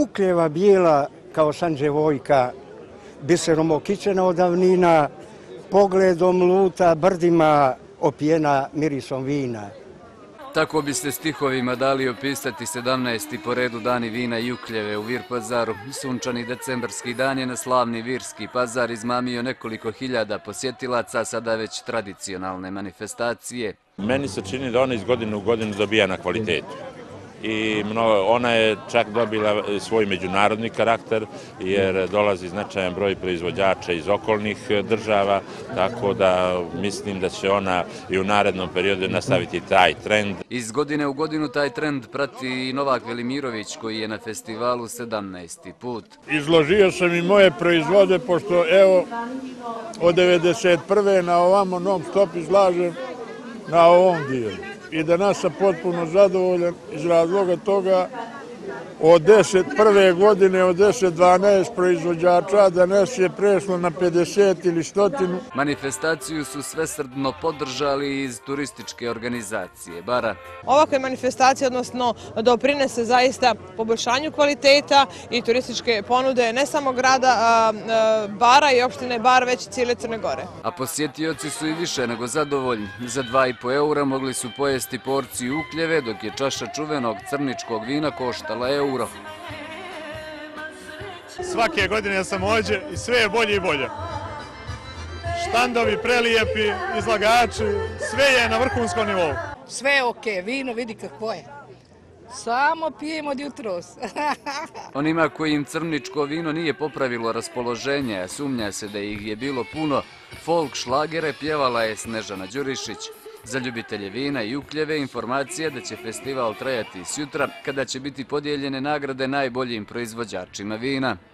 Ukljeva bijela kao sanđevojka, biserom okićena od davnina, pogledom luta brdima opijena mirisom vina. Tako bi se stihovima dali opisati 17. po redu dani vina i Ukljeve u Vir pazaru. Sunčani decembarski dan je na slavni Virski pazar izmamio nekoliko hiljada posjetilaca, sada već tradicionalne manifestacije. Meni se čini da ona iz godine u godinu dobija na kvalitetu. I ona je čak dobila svoj međunarodni karakter jer dolazi značajan broj proizvođača iz okolnih država, tako da mislim da će ona i u narednom periodu nastaviti taj trend. Iz godine u godinu taj trend prati i Novak Velimirović koji je na festivalu 17. put. Izložio sam i moje proizvode pošto evo od 1991. na ovamo non stop izlažem na ovom dijelu. I danas sam potpuno zadovoljan iz razloga toga od 10 godine, od 10-12 proizvođača, danas je prešlo na 50 ili 100. Manifestaciju su svesrdno podržali iz turističke organizacije Bara. Ovakve manifestacije, odnosno doprinese zaista poboljšanju kvaliteta i turističke ponude ne samo grada Bara i opštine Bar, već i cijele Crne Gore. A posjetioci su i više nego zadovoljni. Za 2,5 eura mogli su pojesti porciju Ukljeve, dok je čaša čuvenog crničkog vina koštala euro. Svake godine sam ovdje i sve je bolje i bolje. Štandovi prelijepi, izlagači, sve je na vrhunskom nivou. Sve je okej, vino vidi kako je. Samo pijemo od jutros. Onima kojim crničko vino nije popravilo raspoloženje, a sumnja se da ih je bilo puno, folk šlagere pjevala je Snežana Đurišić. Za ljubitelje vina i Ukljeve informacija da će festival trajati sutra, kada će biti podijeljene nagrade najboljim proizvođačima vina.